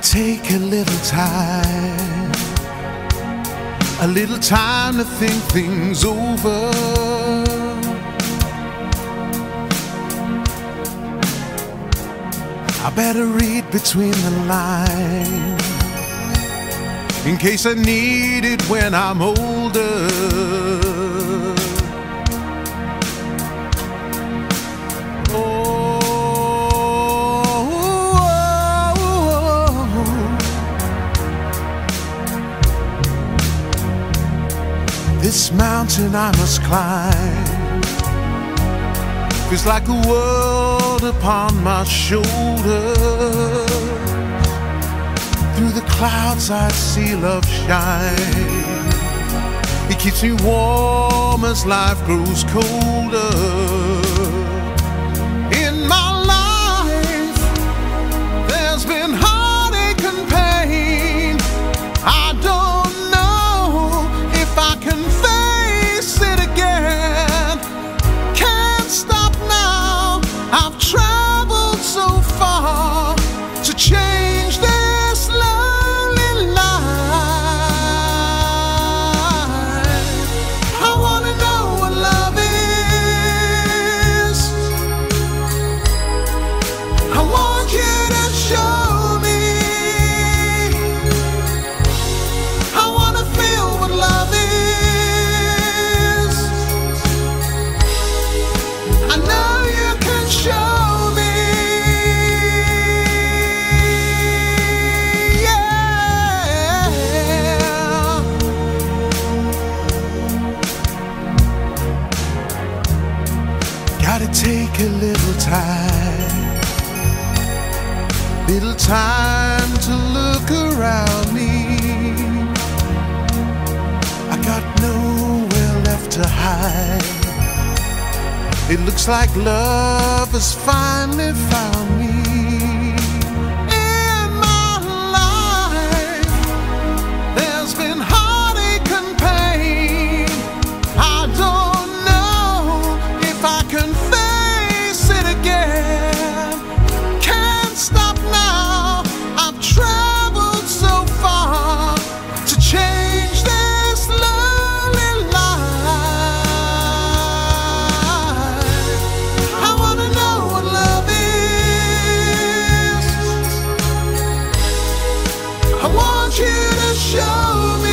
take a little time to think things over. I better read between the lines in case I need it when I'm older. This mountain I must climb feels like a world upon my shoulders. Through the clouds I see love shine. It keeps me warm as life grows colder. In my life there's been heartache and pain. I don't know if I can face it again. Can't stop now. I've traveled so far to change this lonely life. I wanna know what love is. I want you to show me. I wanna feel what love is. I know you can show me. Yeah. Gotta take a little time to look around me. I got nowhere left to hide. It looks like love has finally found me. In my life there's been heartache and pain. I don't know if I can face it again. Can't stop now. I've traveled so far to change this lonely life. I wanna know what love is. I want you to show me.